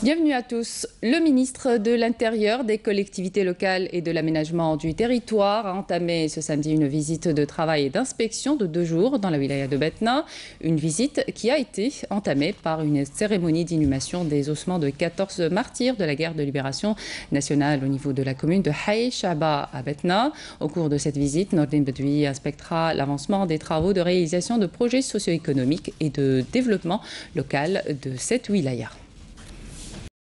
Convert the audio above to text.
Bienvenue à tous. Le ministre de l'Intérieur, des collectivités locales et de l'aménagement du territoire a entamé ce samedi une visite de travail et d'inspection de 2 jours dans la wilaya de Betna. Une visite qui a été entamée par une cérémonie d'inhumation des ossements de 14 martyrs de la guerre de libération nationale au niveau de la commune de Haï Shaba à Betna. Au cours de cette visite, Nordine Bedoui inspectera l'avancement des travaux de réalisation de projets socio-économiques et de développement local de cette wilaya.